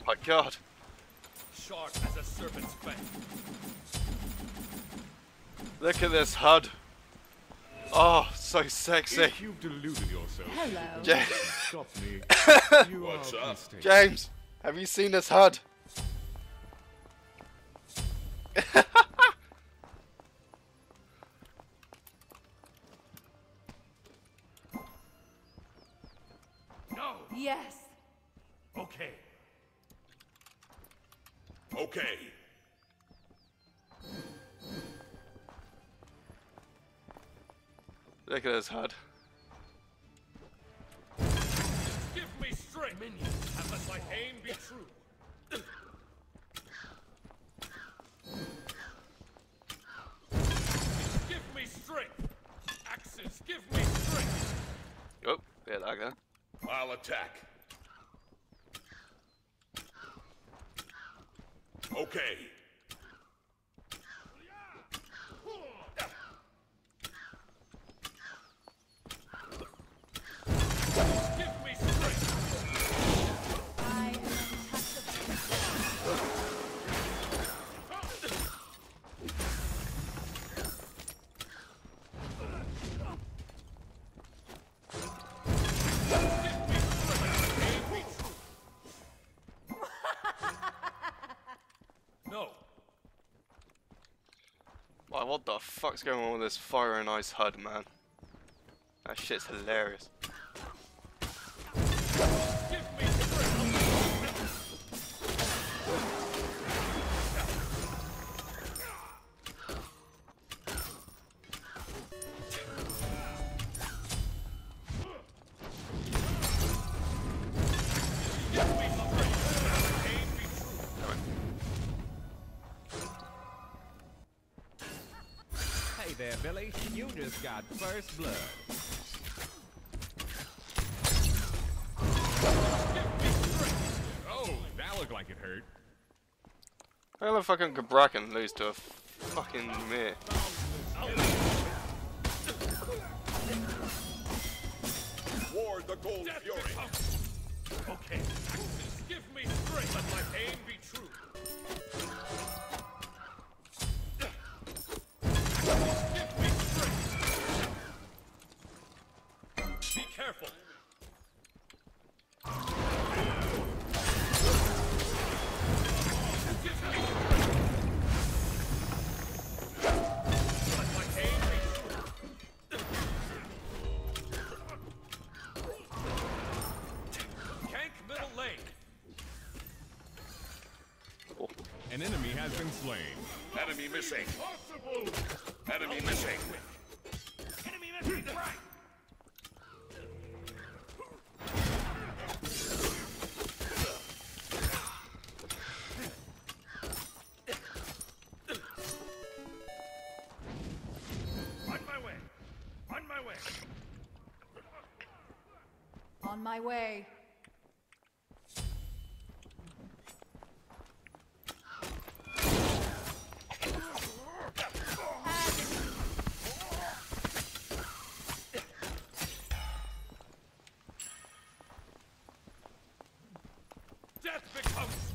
My God. Sharp as a serpent's fang. Look at this HUD. Oh, so sexy. If you've deluded yourself, Hello. Ja- stop me. You What's are up? mistaken. James, have you seen this HUD? No. Yes. Okay. Okay. Look at this HUD. Give me strength, minions, and let my aim be true. Give me strength. Axes, give me strength. Oh, yeah, like that. I'll attack. Okay. Give me strength. I am untouchable. No. Why, what the fuck's going on with this fire and ice HUD, man? That shit's hilarious. Give me strength. Give me strength. Aim be true. Hey there, Billy. You just got first blood. Oh, that looked like it hurt. How the fucking Gabrakan lose to a fucking mere? Ward the Gold Fury. Okay. Axes, give me strength. Let my aim be true. Give me strength. Be careful. Give me strength. Let my aim be true. Tank middle lane. An enemy has been slain. Enemy missing. Enemy missing. Enemy missing. Right. On my way. On my way. On my way. Death becomes.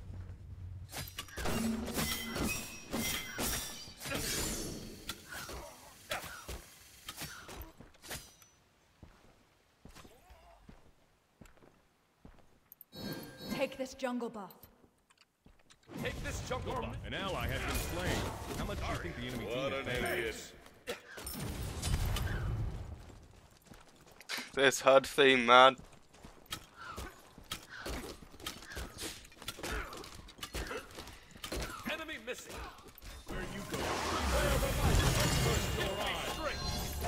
Take this jungle buff. Take this jungle buff. An ally has been slain. How much do you think the enemy team is paying? This HUD theme, man. Enemy missing. Where you go? Give me strength.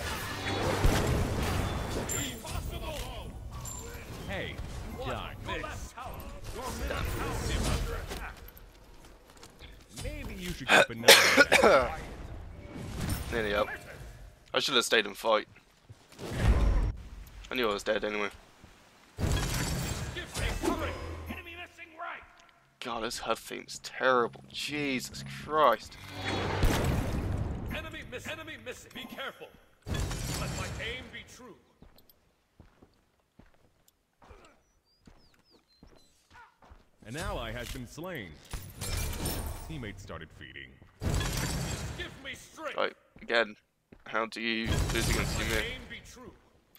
Impossible. Hey, Doc. Your left tower. Your middle tower is under attack. Maybe you should keep an eye on that. Nearly up. I should have stayed and fight. I knew I was dead anyway. Give me strength. Enemy missing right. God, this HUD theme's terrible. Jesus Christ. Enemy missing. Enemy missing. Be careful. Let my aim be true. An An ally has been slain. Teammates started feeding. Give me strength. Like, again, how do you lose against My Ymir? aim be true.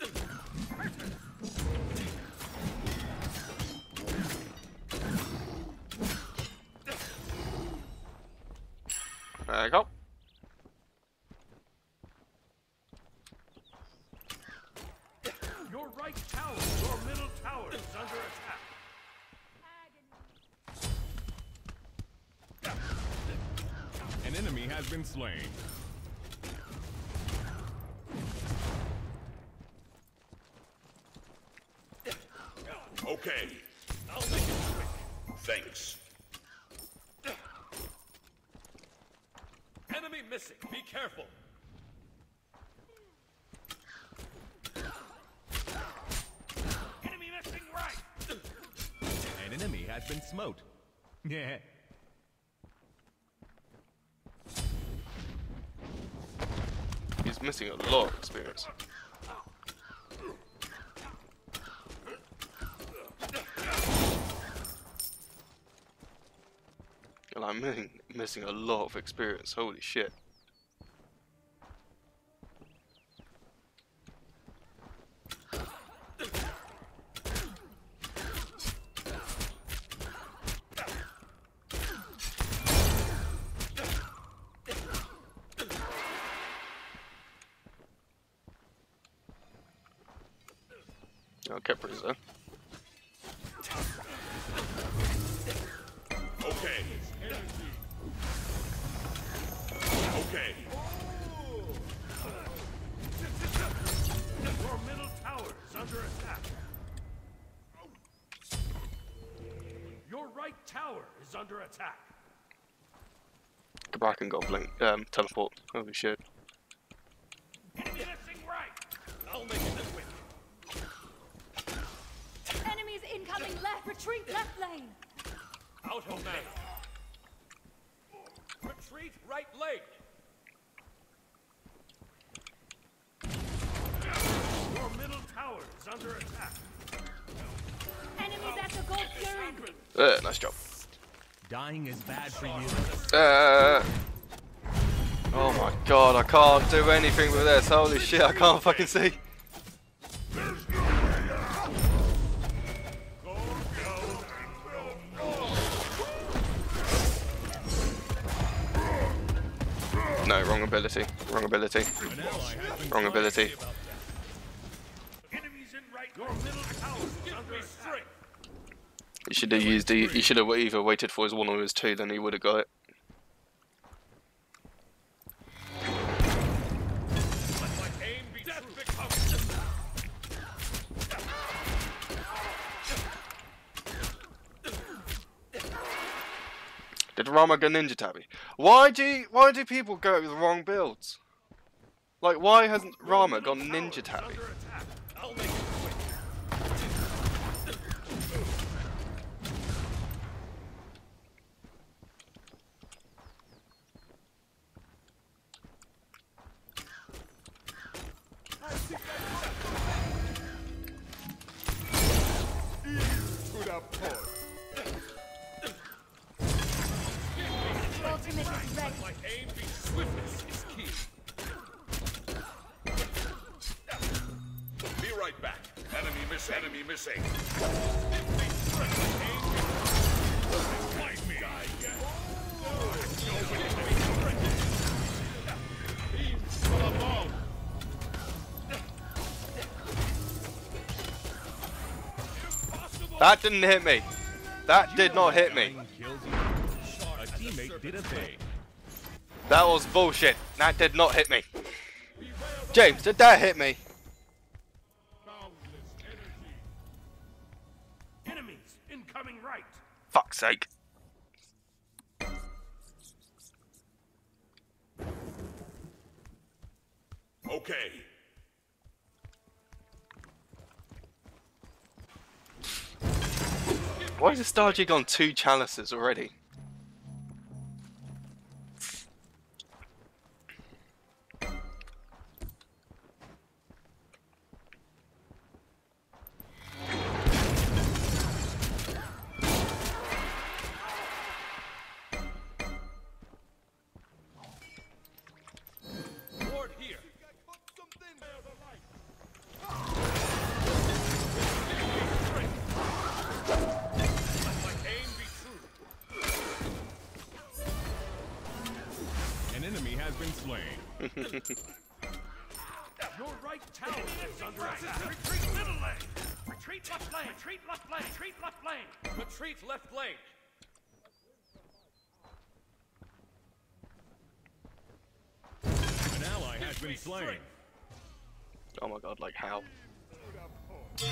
There you go. Your right tower, your middle tower is under attack. An enemy has been slain. Okay. I'll make it quick. Thanks. Enemy missing. Be careful. Enemy missing right. An enemy has been smote. Yeah. He's missing a lot of experience. And I'm missing a lot of experience. Holy shit. Oh, Kepra's there. Okay. Okay. Your middle tower is under attack. Your right tower is under attack. Go back and go blink. Teleport. Holy shit. Enemy missing right. I'll make it quick. Enemies incoming left. Retreat left lane. Out of mana. Retreat right lane. Your middle tower is under attack. Enemies at the Gold Fury. Nice job. Dying is bad for you. Oh my god, I can't do anything with this. Holy shit, I can't fucking see. No, wrong ability. Wrong ability. An ally has been Wrong ability. Enemies in right. Your middle tower is under attack. He should have used the. He should have either waited for his 1 or his 2, then he would have got it. Let my aim be true. Did Rama go Ninja Tabby? Why do people go with the wrong builds? Like, why hasn't Rama gone Ninja Tabby? Under attack. I'll make it quick. Ultimate is ready. My aim be swiftness is key. Be right back. Enemy missing. Enemy missing. Fight me. That didn't hit me. That did not hit me. Dying kills you. A teammate did a thing. That was bullshit. That did not hit me. James, did that hit me? Enemies incoming right. Fuck's sake. Okay. Why is the Starjig on 2 chalices already? Your right tower is under attack. Retreat middle lane. Retreat left lane. Retreat left lane. Retreat left lane. Retreat left lane. An ally has been slain. Oh my god, like how? You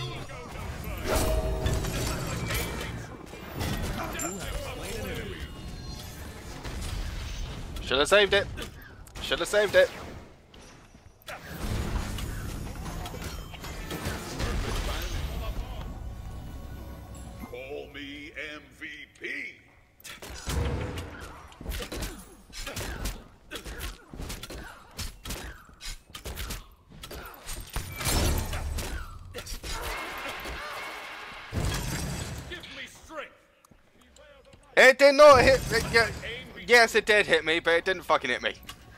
have slain an enemy. Should have saved it. Should have saved it. Call me MVP. Give me strength. It did not hit. Yes, it did hit me, but it didn't fucking hit me.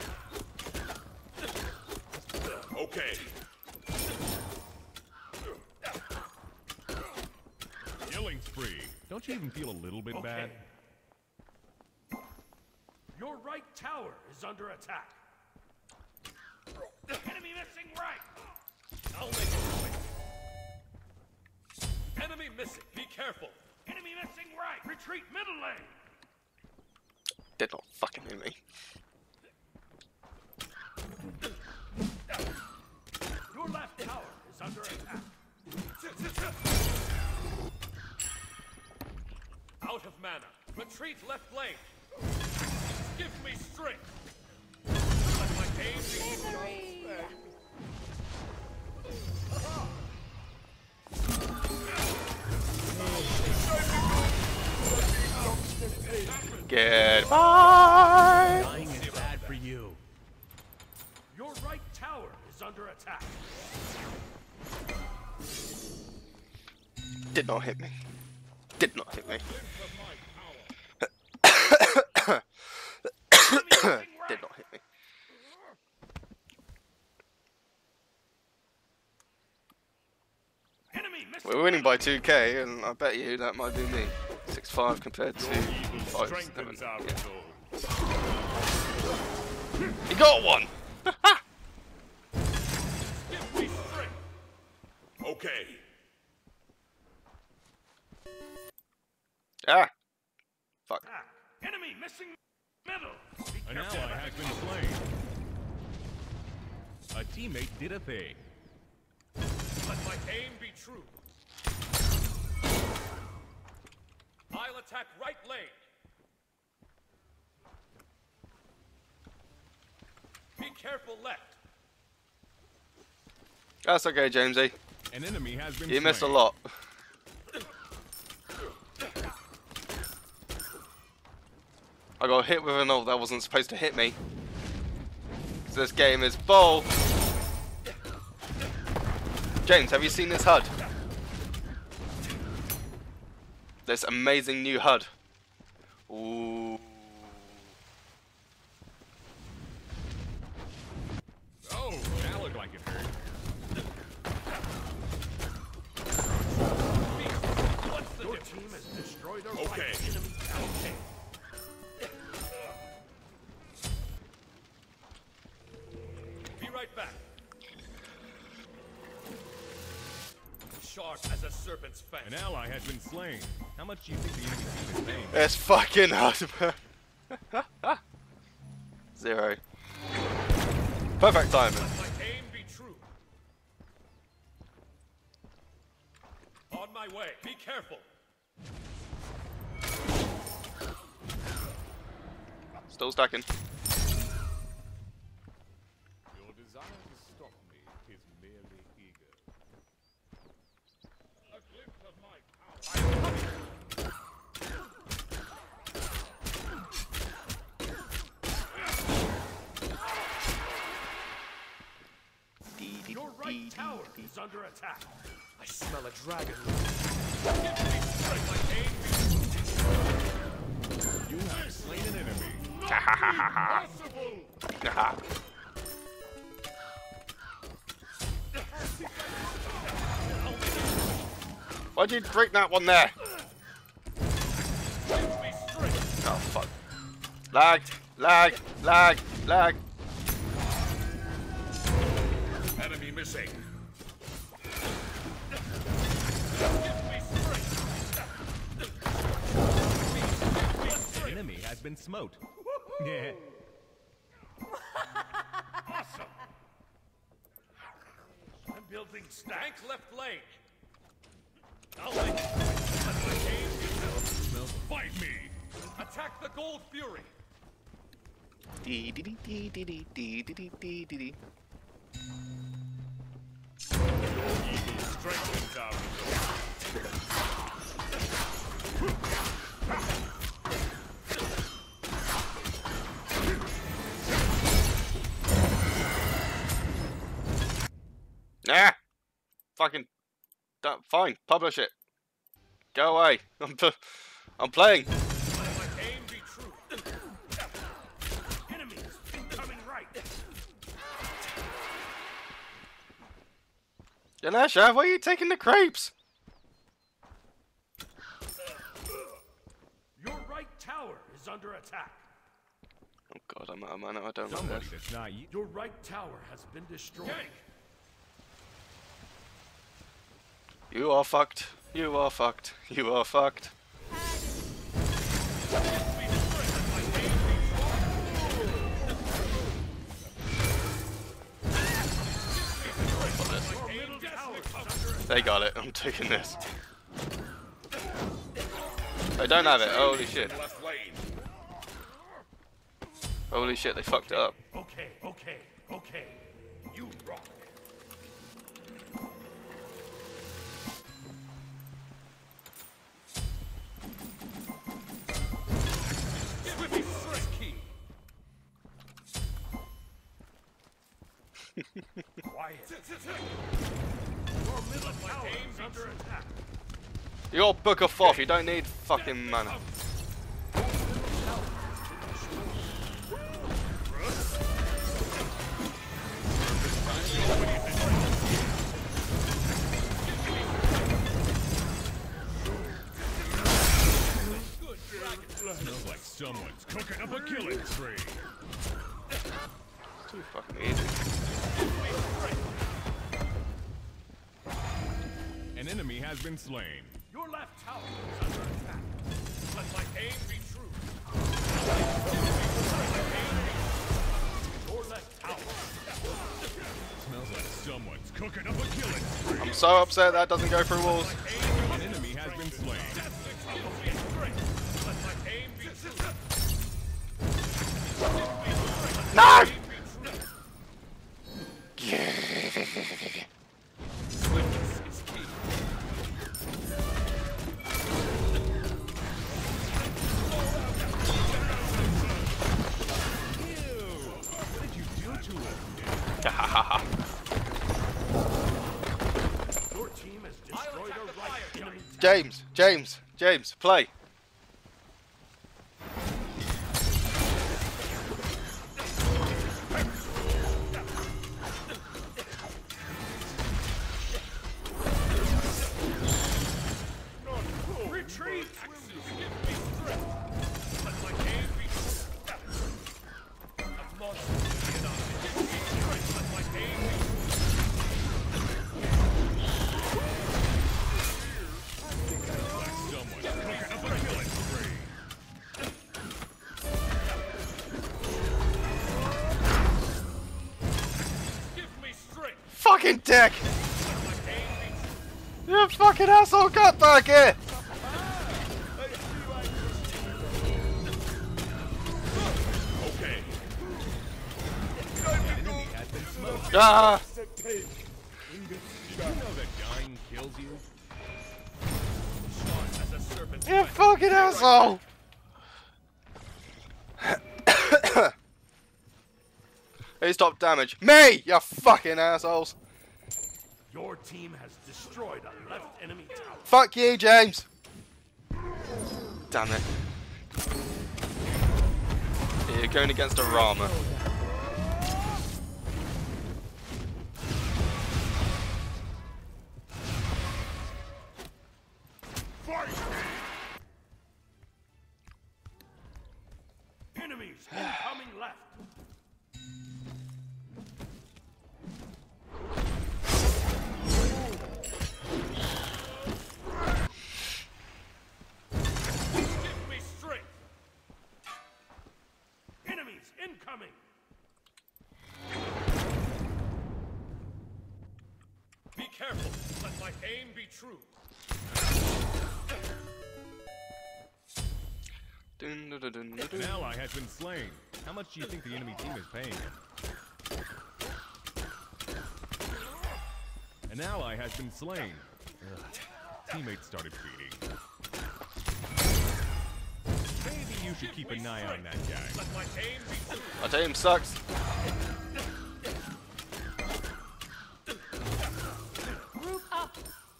Okay. Killing spree. Don't you even feel a little bit bad? Your right tower is under attack. Enemy missing right. I'll make it quick. Enemy missing. Be careful. Enemy missing right. Retreat middle lane. Did not fucking hit me. Your left tower is under attack. Out of mana. Retreat left lane. Give me strength. Let my aim be Misery. Goodbye. Dying is bad for you. Your right tower is under attack. Did not hit me. Did not hit me. Did not hit me. Enemy missing. We're winning by 2k, and I bet you that might be me. 6-5 compared to 5-7. Strengthens our Yeah. resolve. He got one! Give me strength. Okay. Ah! Fuck. Attack. Enemy missing middle. Be An careful. ally has been slain. A teammate did a thing. Let my aim be true. I'll attack right lane. Be careful left. That's okay, Jamesy. An enemy has been You slain. missed a lot. I got hit with an ult that wasn't supposed to hit me. So this game is bull. James, have you seen this HUD? This amazing new HUD. Ooh. Oh, that looked like it hurt. What's the Your team has destroyed a right enemy tower. Be right back. Sharp as a serpent's fang. An ally has been slain. How much do you think the enemy team is paying? It's fucking HUD, man. 0. Perfect timing. Let my aim be true. On my way. Be careful. Still stacking. Your desire to stop me is merely eager. A glimpse of my power. Your right tower is under attack. I smell a dragon. Give me strength. My aim be You have slain an enemy. impossible. Why'd you break that one there? Give me strength. Oh fuck. Lag, lag, lag, lag. missing. An enemy has been smote. Yeah. Awesome. I'm building stank left lane. I'll make it. Let my aim be filled. Fight me. Attack the Gold Fury. Dee dee dee dee dee dee dee dee dee dee dee. Evil strengthens our resolve. Nah. Fucking. Fine. Publish it. Go away. I'm playing. Let my aim be true. Enemies incoming right. Janesha, where are you taking the crepes? Your right tower is under attack. Oh god, I know I don't like Someone this. that's not you. Your right tower has been destroyed. You are fucked. You are fucked. You are fucked. They got it. I'm taking this. I don't have it. Holy shit. Holy shit, they fucked it up. Okay. You rock. Swiftly strike key. Quiet. Your middle tower is under attack. You're book of off. You don't need fucking mana. Smells like someone's cooking up a killing spree. Too fucking easy. An enemy has been slain. Your left tower is under attack. Let my aim be true. Your left tower. Smells like someone's cooking up a killing spree. I'm so upset that doesn't go through walls. An enemy has been slain. Let my aim be true. No! Swiftness is key. What did you do to him? Your team has destroyed a right enemy. James, play. Retreat! Give me strength. Let my aim be true. A monster cannot give me strength. Let my aim be Someone's cooking up a killing spree. Give me strength. Fucking dick! Let my aim be true. You fucking asshole, got back here! Okay. An enemy has been smote. Ah! Did you know that dying kills you? Sean as a serpent. You fucking asshole! Who stopped damage? Me! You fucking assholes! Your team has destroyed a left enemy tower. Fuck you, James! Damn it. Yeah, you're going against a Rama. Enemies incoming left. true. Dun, dun, dun, dun, dun, dun. An ally has been slain. How much do you think the enemy team is paying him? An ally has been slain. Ugh. Teammates started feeding. Maybe you should keep an eye on that guy. Let my aim be true. Our team sucks. Group up.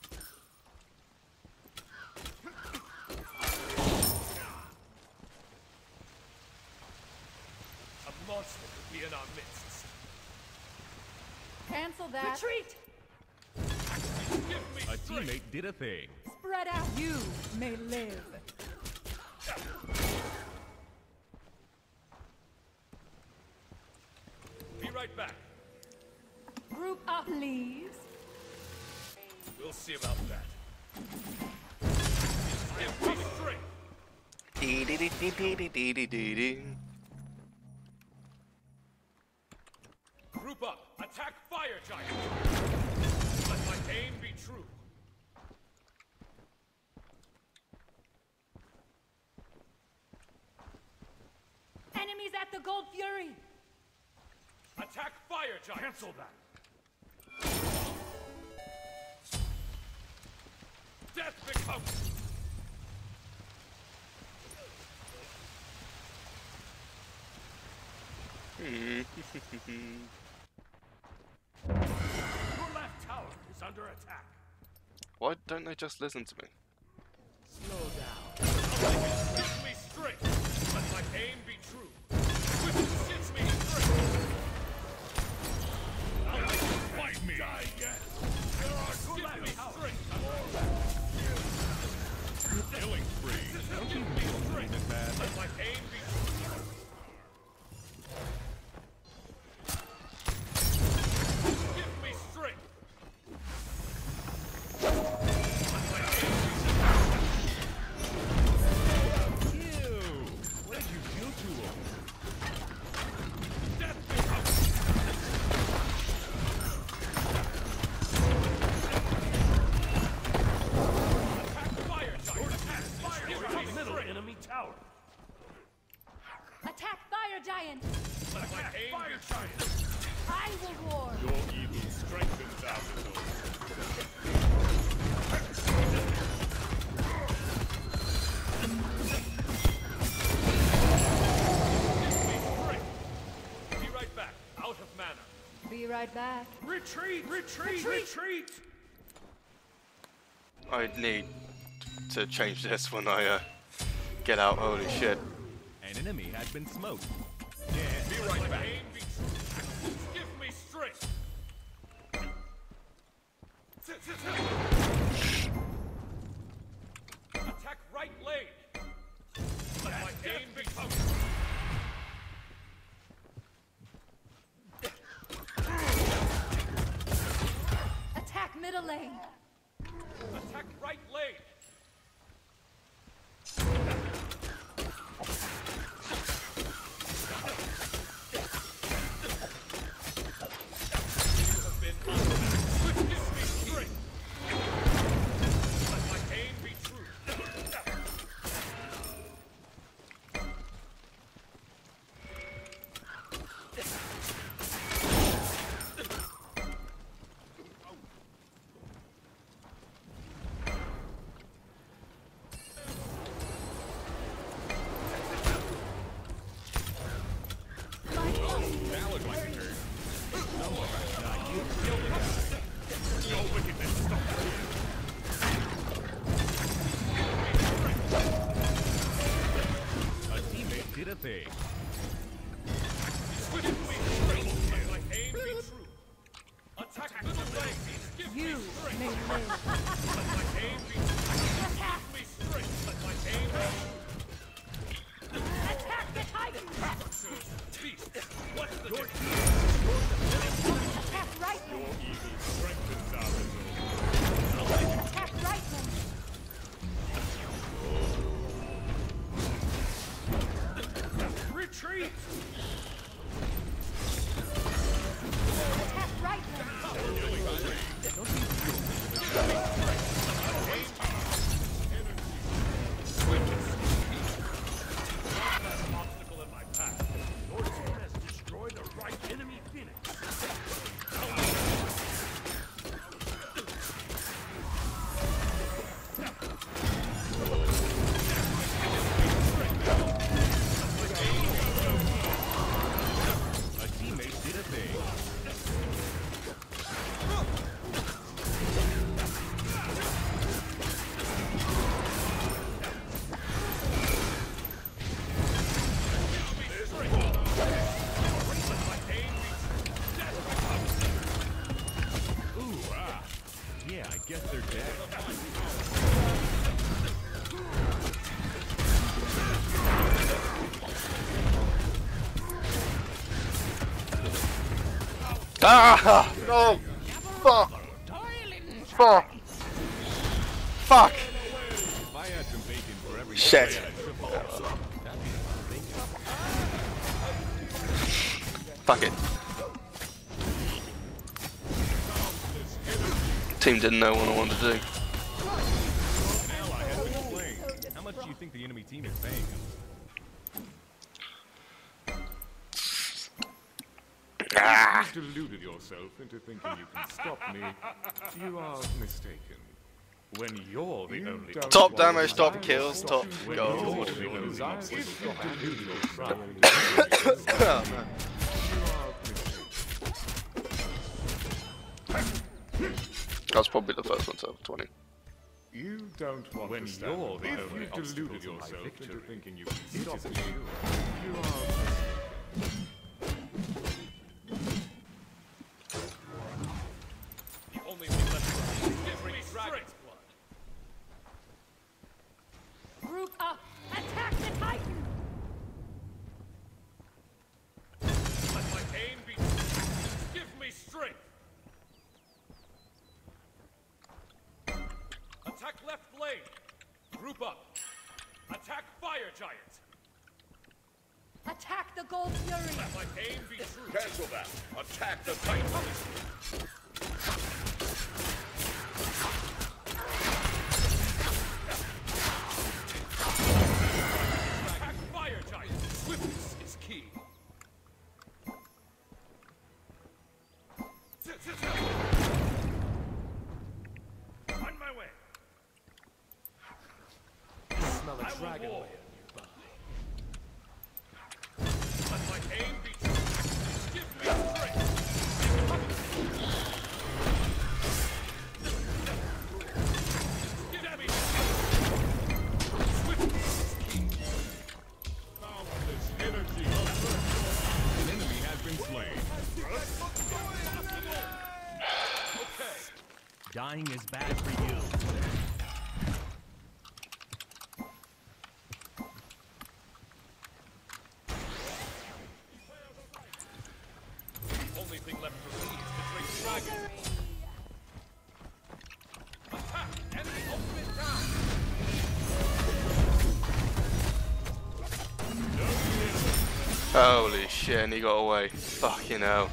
A monster could be in our midst. Cancel that. Retreat. Give me A strength. teammate did a thing. Spread out. You may live. Be right back. Group up, please. We'll see about that. Give me strength. Dee dee dee dee dee dee dee dee dee dee. Group up. Attack fire giant. Let my aim be true. Enemies at the Gold Fury. Attack fire giant. Cancel that. Death becomes. Your left tower is under attack. Why don't they just listen to me? Slow down. Give me strength. Let my aim be true. Which gives me strength. I'll make you fight me. Die yet. There are give me strength. Killing spree. Don't you feel this bad? Let my aim be true. Give me strength. Let my aim be Ew! What did you do to him? death becomes. Attack fire giant. Attack fire giant. Middle enemy tower. Attack Fire Giant. Let my aim be true. I will roar. Your evil strengthens our results. Be right back. Out of mana. Be right back. Retreat! Retreat! Retreat! I need to change this when I get out. Holy shit. An enemy has been smoked. Be right back. Aim be true. Give me strength. Attack right lane. Let my aim become. Attack middle lane. Attack right lane. You have been unmatched. Which gives me strength. Let my aim be true. That was like a turn. Your wickedness stops here. A teammate did a thing. Give me strength. Let my aim be true. Attack middle lane. Give You me strength. may live. Let my aim be true. Give me strength. Let my aim be true. Attack the Titan. Beast, what's the difference? Attack right lane. Evil strengthens our results. Attack right lane. Retreat! Attack right lane. Let Ah! No! Fuck! Fuck! Fuck! If I had some bacon for every Shit. day I triple up, that'd be Fuck it. Team didn't know what I wanted to do. an ally has been slain. How much do you think the enemy team is paying him? Ah! You've deluded yourself into thinking you can stop me. You are mistaken. When you're the only Top damage, top kills, top when gold. you're the only option, if you delude yourself, Oh, man. That was probably the first one to have 20. You don't want when you're the only you've deluded yourself into thinking you can stop me. You are The only thing left for me is giving me dragon's blood. Group up. Attack the Titan. Let my aim be true. Give me strength. Attack left lane. Group up. Attack fire giant. Attack the Gold Fury. Let my aim be true. Cancel that. Attack the Titan. Attack fire giant. Swiftness is key. On my way. Smell a dragon nearby. Let my aim be true. Give me strength. Give me swiftness is key. boundless energy. An enemy has been slain. Okay. Dying is bad for you. Only thing left for me is to drink dragon. Attack! Enemy ultimate down! Holy shit, and he got away. Fucking hell.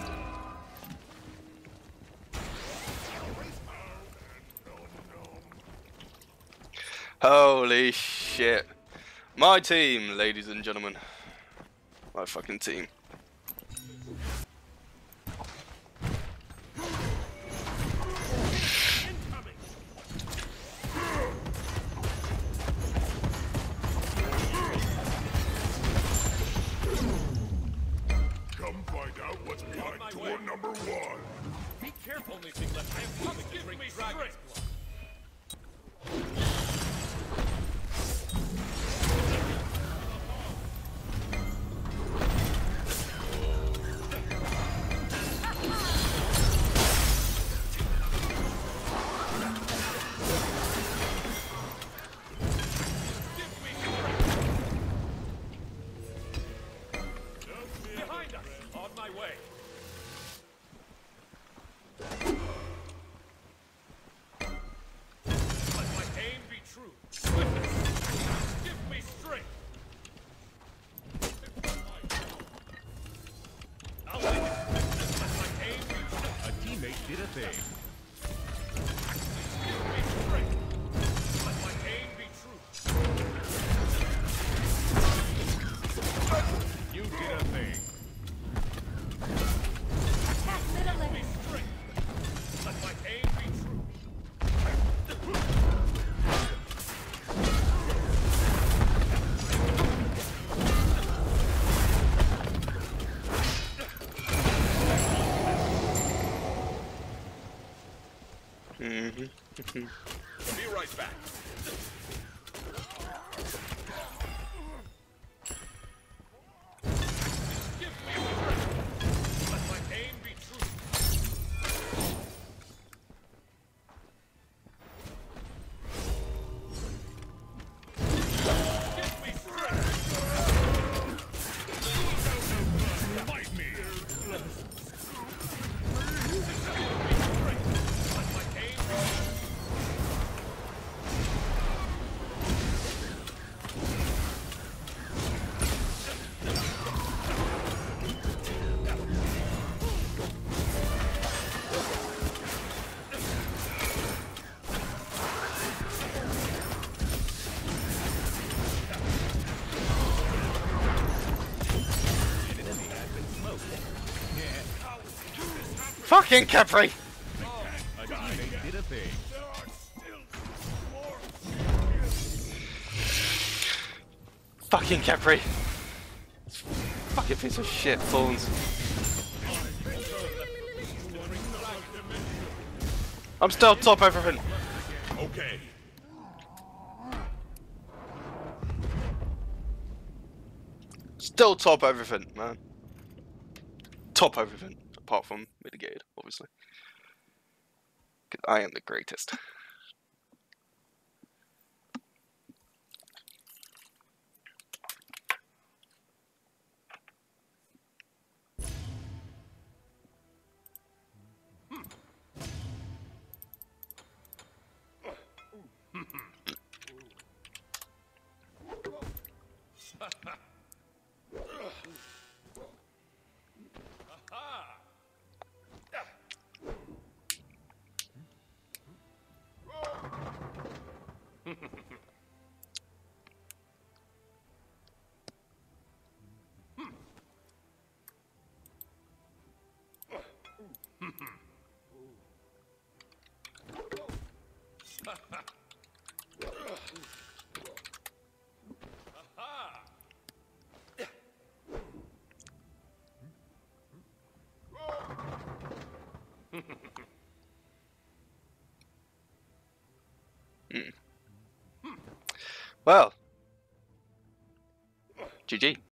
Holy shit. My team, ladies and gentlemen. My fucking team. Incoming! Come find out what's behind my door way. number 1. Be careful! Only thing left. I am coming to drink dragon's blood. Give me strength. Behind us! On my way! Let my aim be true. Swiftness. Give me strength. I'll leave it. Let my aim be true. A teammate did a thing. Give me strength. Let my aim be true. You did a thing. Attack middle Give me lane. strength. Let my aim be true. Be right back. Give me strength. Let my aim be true. Fucking Capri! A teammate did a thing. Fucking Capri! Fucking piece of shit, Thorns. I'm still top everything. Okay. Still top everything, man. Top everything, apart from mitigated, obviously. 'Cause I am the greatest. Well, GG.